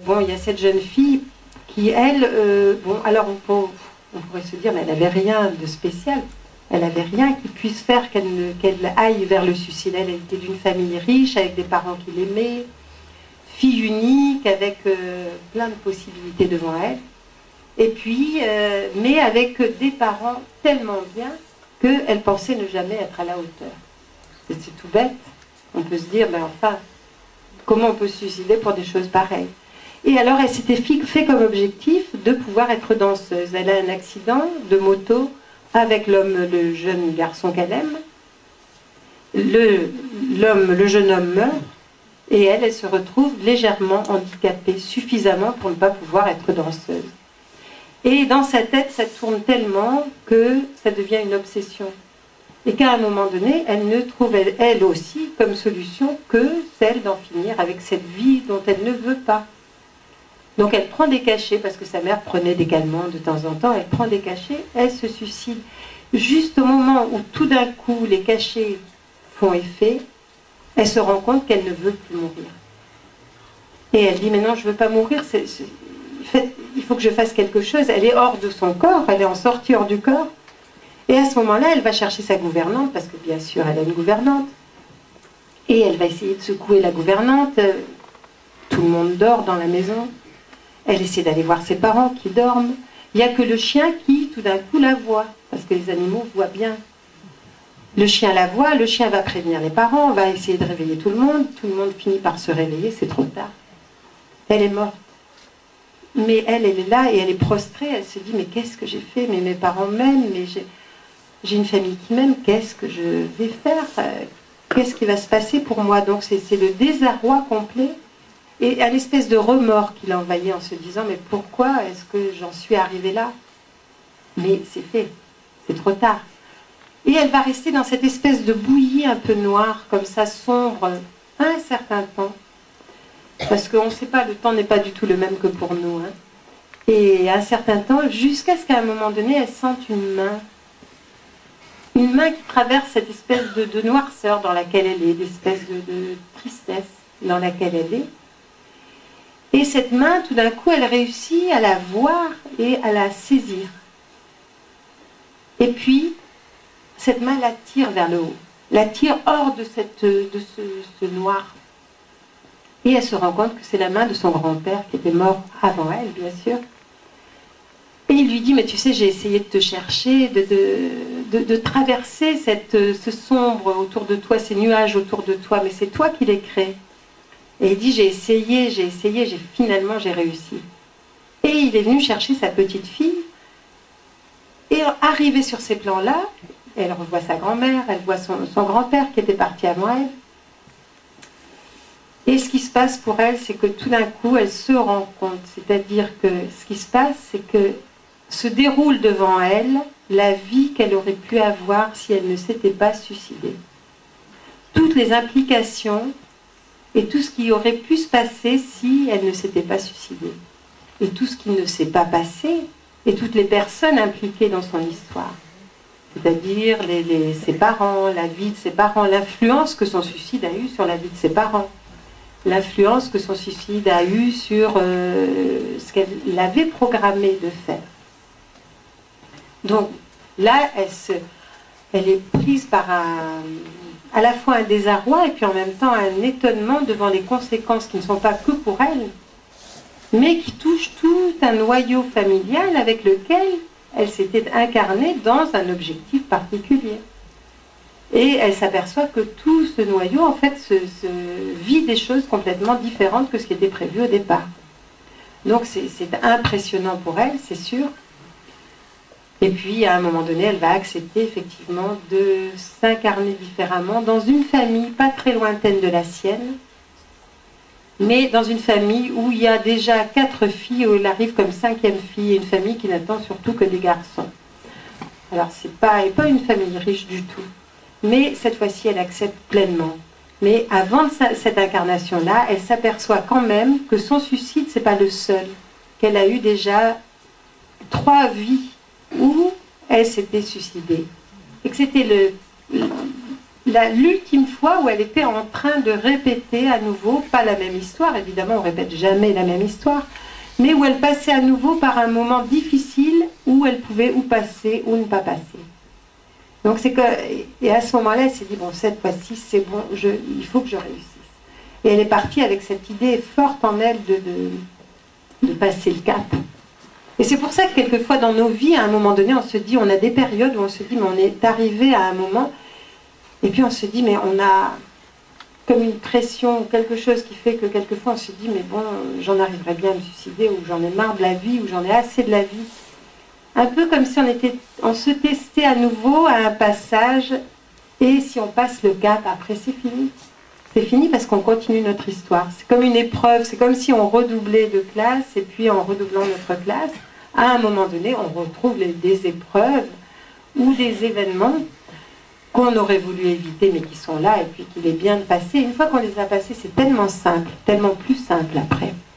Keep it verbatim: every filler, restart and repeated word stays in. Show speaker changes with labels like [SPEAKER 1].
[SPEAKER 1] Bon, il y a cette jeune fille qui, elle, euh, bon, alors on, peut, on pourrait se dire, mais elle n'avait rien de spécial. Elle n'avait rien qui puisse faire qu'elle qu'elle aille vers le suicide. Elle était d'une famille riche, avec des parents qui l'aimaient, fille unique, avec euh, plein de possibilités devant elle. Et puis, euh, mais avec des parents tellement bien qu'elle pensait ne jamais être à la hauteur. C'est tout bête. On peut se dire, ben enfin, comment on peut se suicider pour des choses pareilles? Et alors, elle s'était fait comme objectif de pouvoir être danseuse. Elle a un accident de moto avec l'homme, le jeune garçon qu'elle aime. Le, l'homme, le jeune homme meurt, et elle, elle se retrouve légèrement handicapée, suffisamment pour ne pas pouvoir être danseuse. Et dans sa tête, ça tourne tellement que ça devient une obsession. Et qu'à un moment donné, elle ne trouve, elle, elle aussi, comme solution, que celle d'en finir avec cette vie dont elle ne veut pas. Donc elle prend des cachets, parce que sa mère prenait des calmants de temps en temps, elle prend des cachets, elle se suicide. Juste au moment où tout d'un coup les cachets font effet, elle se rend compte qu'elle ne veut plus mourir. Et elle dit, mais non, je ne veux pas mourir, c'est, c'est, fait, il faut que je fasse quelque chose. Elle est hors de son corps, elle est en sortie hors du corps. Et à ce moment-là, elle va chercher sa gouvernante, parce que bien sûr, elle a une gouvernante. Et elle va essayer de secouer la gouvernante. Tout le monde dort dans la maison. Elle essaie d'aller voir ses parents qui dorment. Il n'y a que le chien qui, tout d'un coup, la voit, parce que les animaux voient bien. Le chien la voit, le chien va prévenir les parents, va essayer de réveiller tout le monde. Tout le monde finit par se réveiller, c'est trop tard. Elle est morte. Mais elle, elle est là et elle est prostrée. Elle se dit, mais qu'est-ce que j'ai fait? Mais mes parents m'aiment, mais j'ai, j'ai une famille qui m'aime. Qu'est-ce que je vais faire? Qu'est-ce qui va se passer pour moi? Donc c'est, c'est le désarroi complet. Et à l'espèce de remords qui l'envahit en se disant, mais pourquoi est-ce que j'en suis arrivée là? Mais c'est fait, c'est trop tard. Et elle va rester dans cette espèce de bouillie un peu noire, comme ça, sombre, un certain temps. Parce qu'on ne sait pas, le temps n'est pas du tout le même que pour nous. Hein. Et un certain temps, jusqu'à ce qu'à un moment donné, elle sente une main. Une main qui traverse cette espèce de, de noirceur dans laquelle elle est, d'espèce de, de tristesse dans laquelle elle est. Et cette main, tout d'un coup, elle réussit à la voir et à la saisir. Et puis, cette main la tire vers le haut, la tire hors de, cette, de ce, ce noir. Et elle se rend compte que c'est la main de son grand-père qui était mort avant elle, bien sûr. Et il lui dit, mais tu sais, j'ai essayé de te chercher, de, de, de, de traverser cette, ce sombre autour de toi, ces nuages autour de toi, mais c'est toi qui les crées. Et il dit, j'ai essayé, j'ai essayé, j'ai, finalement j'ai réussi. Et il est venu chercher sa petite fille. Et arrivé sur ces plans-là, elle revoit sa grand-mère, elle voit son, son grand-père qui était parti avant elle. Et ce qui se passe pour elle, c'est que tout d'un coup, elle se rend compte. C'est-à-dire que ce qui se passe, c'est que se déroule devant elle la vie qu'elle aurait pu avoir si elle ne s'était pas suicidée. Toutes les implications et tout ce qui aurait pu se passer si elle ne s'était pas suicidée. Et tout ce qui ne s'est pas passé, et toutes les personnes impliquées dans son histoire. C'est-à-dire les, les, ses parents, la vie de ses parents, l'influence que son suicide a eue sur la vie de ses parents, l'influence que son suicide a eue sur euh, ce qu'elle avait programmé de faire. Donc là, elle, se, elle est prise par un, à la fois un désarroi et puis en même temps un étonnement devant les conséquences qui ne sont pas que pour elle, mais qui touchent tout un noyau familial avec lequel elle s'était incarnée dans un objectif particulier. Et elle s'aperçoit que tout ce noyau, en fait, se, se vit des choses complètement différentes que ce qui était prévu au départ. Donc c'est, c'est impressionnant pour elle, c'est sûr. Et puis, à un moment donné, elle va accepter effectivement de s'incarner différemment dans une famille pas très lointaine de la sienne, mais dans une famille où il y a déjà quatre filles, où elle arrive comme cinquième fille, et une famille qui n'attend surtout que des garçons. Alors, c'est pas, pas une famille riche du tout, mais cette fois-ci, elle accepte pleinement. Mais avant sa, cette incarnation-là, elle s'aperçoit quand même que son suicide, c'est pas le seul, qu'elle a eu déjà trois vies où elle s'était suicidée. Et que c'était le, l'ultime fois où elle était en train de répéter à nouveau, pas la même histoire, évidemment on répète jamais la même histoire, mais où elle passait à nouveau par un moment difficile où elle pouvait ou passer ou ne pas passer. Donc c'est que, et à ce moment-là, elle s'est dit, bon, cette fois-ci, c'est bon, je, il faut que je réussisse. Et elle est partie avec cette idée forte en elle de, de, de passer le cap. Et c'est pour ça que quelquefois dans nos vies, à un moment donné, on se dit, on a des périodes où on se dit, mais on est arrivé à un moment, et puis on se dit, mais on a comme une pression, quelque chose qui fait que quelquefois on se dit, mais bon, j'en arriverai bien à me suicider, ou j'en ai marre de la vie, ou j'en ai assez de la vie. Un peu comme si on, était, on se testait à nouveau à un passage, et si on passe le cap, après c'est fini. C'est fini parce qu'on continue notre histoire. C'est comme une épreuve, c'est comme si on redoublait de classe, et puis en redoublant notre classe, à un moment donné, on retrouve les, des épreuves ou des événements qu'on aurait voulu éviter, mais qui sont là, et puis qu'il est bien de passer. Une fois qu'on les a passés, c'est tellement simple, tellement plus simple après.